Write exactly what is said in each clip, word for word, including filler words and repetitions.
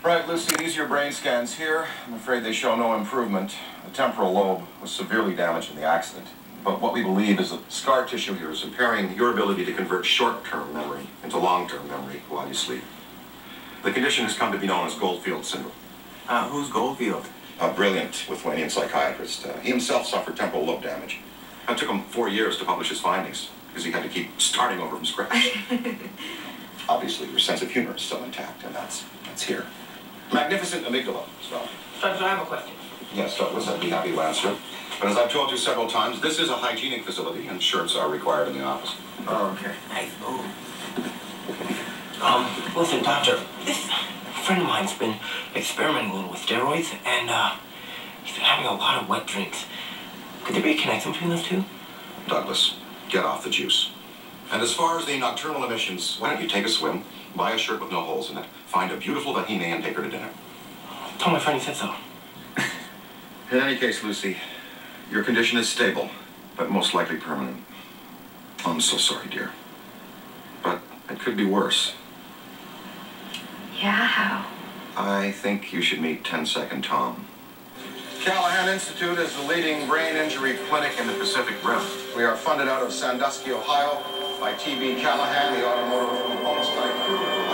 Right, Lucy, these are your brain scans here. I'm afraid they show no improvement. The temporal lobe was severely damaged in the accident. But what we believe is that scar tissue here is impairing your ability to convert short-term memory into long-term memory while you sleep. The condition has come to be known as Goldfield syndrome. Uh, who's Goldfield? A brilliant Lithuanian psychiatrist. Uh, he himself suffered temporal lobe damage. It took him four years to publish his findings because he had to keep starting over from scratch. Obviously, your sense of humor is still intact, and that's, that's here. Magnificent amygdala as well. Doctor, I have a question. Yes, Douglas, I'd be happy to answer. But as I've told you several times, this is a hygienic facility, and shirts are required in the office. Oh, okay. Nice. Oh. Um, listen, doctor, this friend of mine's been experimenting a little with steroids, and, uh, he's been having a lot of wet drinks. Could there be a connection between those two? Douglas, get off the juice. And as far as the nocturnal emissions, why don't you take a swim, buy a shirt with no holes in it, find a beautiful Vahine and take her to dinner. Tell my friend he said so. In any case, Lucy, your condition is stable, but most likely permanent. I'm so sorry, dear. But it could be worse. Yeah, how? I think you should meet ten second Tom. Callahan Institute is the leading brain injury clinic in the Pacific Rim. We are funded out of Sandusky, Ohio, by T B Callahan, the automotive components tycoon.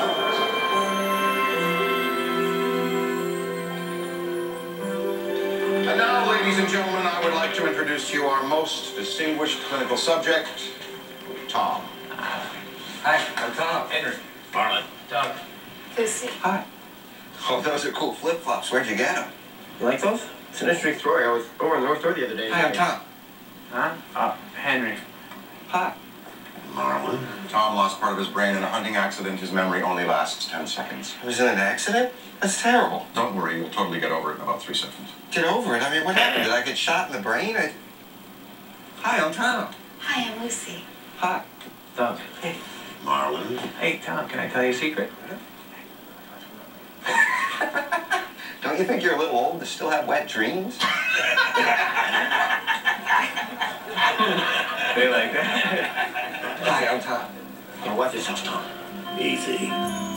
And now, ladies and gentlemen, I would like to introduce to you our most distinguished clinical subject, Tom. Hi, I'm Tom. Henry. Marlon. Doug. Lucy. Hi. Oh, those are cool flip-flops. Where'd you get them? You like those? It's an interesting story. I was over in the North Door the other day. Hi, I'm Tom. Huh? Uh, Henry. Hi. Marlon. Tom lost part of his brain in a hunting accident. His memory only lasts ten seconds. I was in an accident? That's terrible. Don't worry, you'll totally get over it in about three seconds. Get over it? I mean, what happened? Did I get shot in the brain? I... Hi, I'm Tom. Hi, I'm Lucy. Hi. Doug. Hey. Marlon. Hey, Tom, can I tell you a secret? Don't you think you're a little old to still have wet dreams? They like that? Hi, I'm Tom. Now, watch this house, Tom. Easy.